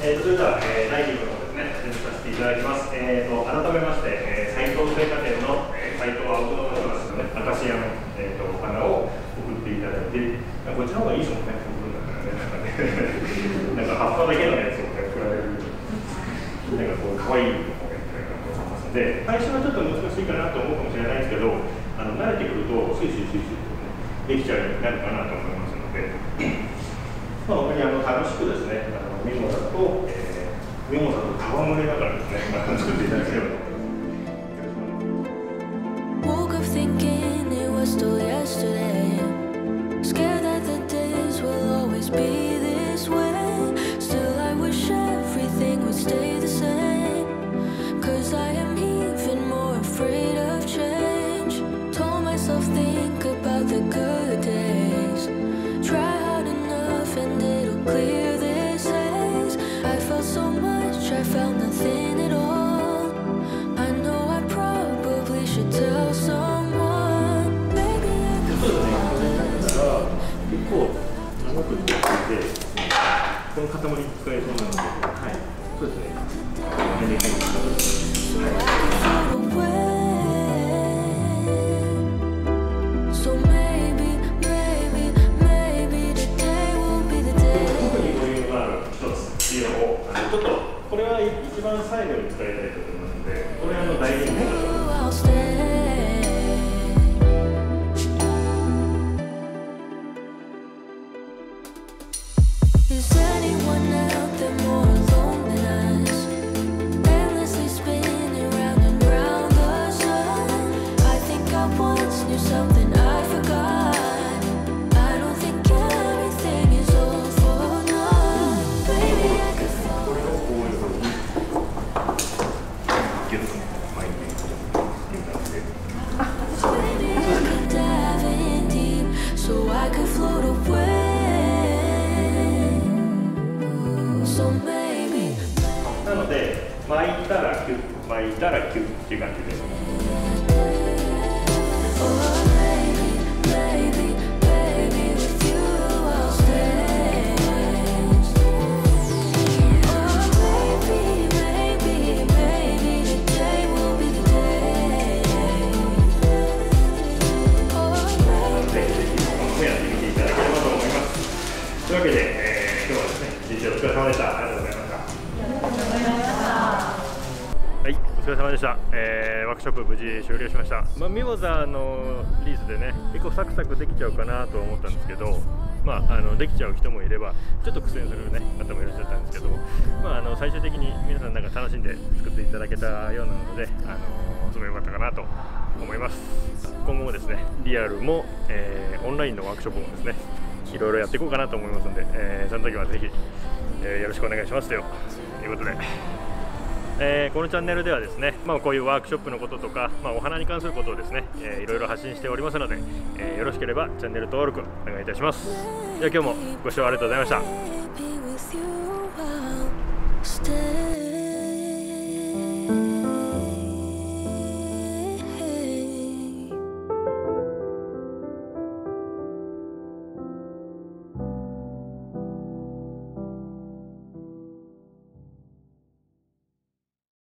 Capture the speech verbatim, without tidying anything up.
えー、とそれでは、えー、だいに部のですね、始めさせていただきます。えー、と改めまして、えー、斉藤製菓店の、えー、斉藤アウトドアドラスのね、アカシアの、えー、とお花を送っていただいて、こっちの方がいいですもんね、送るんだからね。なんかね、なんか葉っぱだけのやつをね、送られる、なんかこう、可愛いのをやってるかと思いますので、最初はちょっと難しいかなと思うかもしれないですけど、あの慣れてくると、スイスイスイスイとね、できちゃうようになるかなと思いますので。まあ、本当にあの楽しくですね、あのミモザと、えー、ミモザと戯れながらですね、まあ、作っていただければと思います。Woke up thinking it was still yesterday. Scared that the days will always be this way. Still I wish everything would stay the same. Cause I am even more afraid of change. Told myself think about the good days. Try and it'll clear this haze. I felt so much, I felt nothing at all. I know I probably should tell someone. Maybe I could fall asleep. 結構長くっていて、この塊使えそうなので、はい、そうですね。はい。ちょっとこれは一番最後に使いたいと思いますので、これはあの大事にね。なので巻いたらキュッ、巻いたらキュッっていう感じです。というわけで、えー、今日はですね、実習お疲れ様でした。ありがとうございました。はい、お疲れ様でした。えー、ワークショップ無事終了しました。まあ、ミモザのリースでね、結構サクサクできちゃうかなと思ったんですけど、まあ、あのできちゃう人もいれば、ちょっと苦戦する、ね、方もいらっしゃったんですけども、まあ、あの最終的に皆さんなんか楽しんで作っていただけたようなので、あのすごい良かったかなと思います。今後もですね、リアルも、えー、オンラインのワークショップもですね、いろいろやっていこうかなと思いますので、えー、その時はぜひ、えー、よろしくお願いしますということで、えー、このチャンネルではですね、まあ、こういうワークショップのこととか、まあ、お花に関することをですね、えー、いろいろ発信しておりますので、えー、よろしければチャンネル登録お願いいたします。では今日もご視聴ありがとうございました。